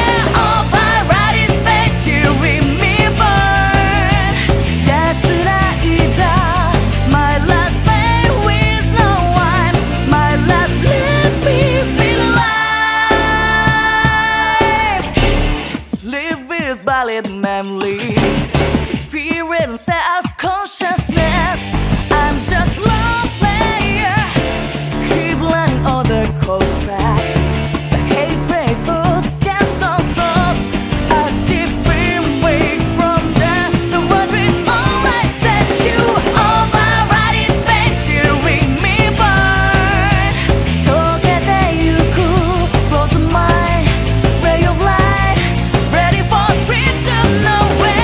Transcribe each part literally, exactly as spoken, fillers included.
Yeah, all my right is back to read me burn. Yes, my last night with no one, my last let me feel alive. Live with valid memories, experience self-consciousness. I'm just lone player, keep learning all the code track. The hatred thoughts just don't stop. I see free wake from there. The world is all I said to. All my right is back to ring me burn. Togete yuku, close my ray of light, ready for freedom, no way.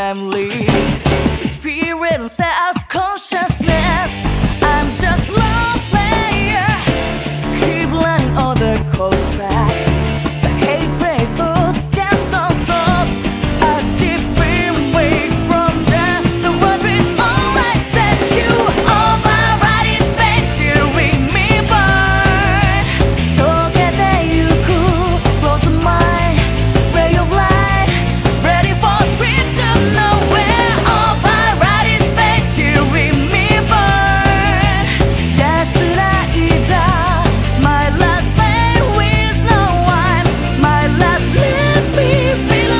memories, experience self-consciousness. I'm just lone player, keep letting other cold back. The hatred thoughts just don't stop. I see free wake from death. The world is all I said to. All my right is bent to ring me burn. Tokete yuku, close my ray of light, ready for freedom nowhere. All my right is bent to ring me burn. Yasuraida, my last flame with no one. My last let me feel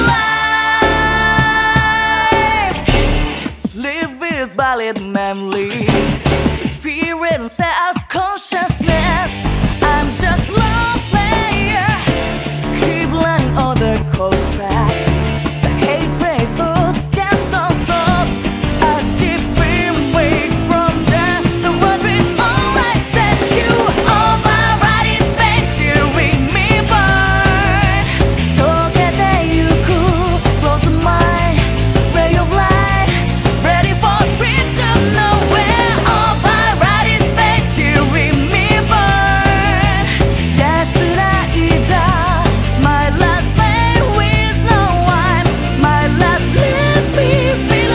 alive. Live with valid memories, experience self-consciousness. I'm just lone player, keep letting other cold back. The hatred thoughts just don't stop. I see free wake from death. The world is all I said to. All my right is bent to ring me burn. Tokete yuku, close my ray of light, ready for freedom nowhere. All my right is bent to ring me burn. Yasuraida, my last flame with no one. My last let me feel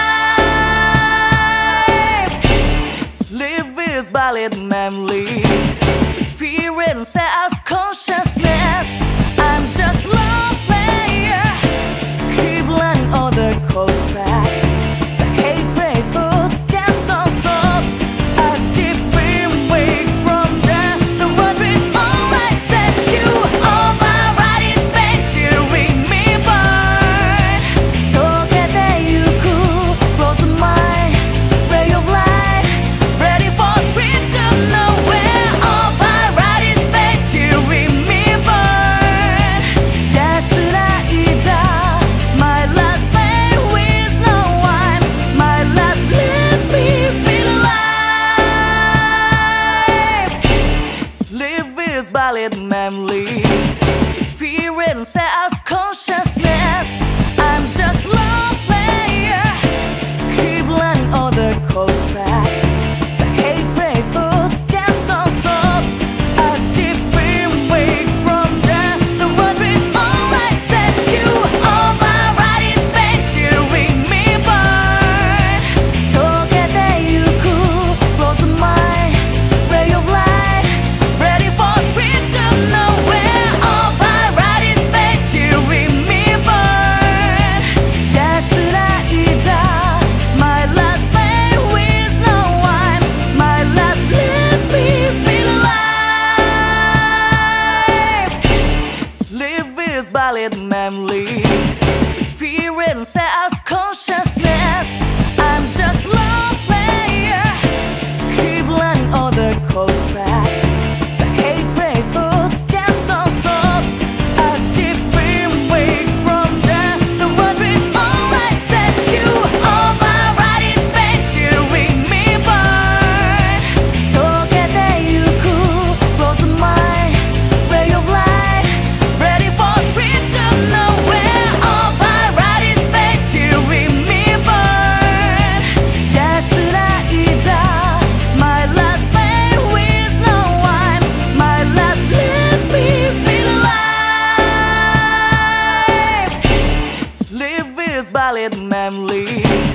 alive. Live with valid memories, experience self-consciousness. I'm just lone player, keep letting other cold back. The hatred thoughts just don't stop. I see free wake from death. The world is all I said to. All my right is bent to ring me burn. Tokete yuku, close my ray of light, ready for freedom nowhere. All my right is bent to ring me burn. Yasuraida, my last flame with no one. My last let me feel alive. Live with valid memories, experience self-consciousness. I'm just lone player, keep letting other cold back. The hatred thoughts just don't stop. I see free wake from death. The world is all I said to. All my right is bent to ring me burn. Tokete yuku, close my ray of light, ready for freedom nowhere. All my right is bent to ring me burn. Yasuraida, my last flame with no one. My last let me feel alive. Live with valid memories, experience self-consciousness. I'm just lone player, keep letting other cold back. The hatred thoughts just don't stop. I see free wake from death. The world is all I said to. All my right is bent to ring me burn. Tokete yuku, close my ray of light, ready for freedom nowhere. All my right is bent to ring me burn. Yasuraida, my last flame with no one. My last let me feel alive. Live with valid memories,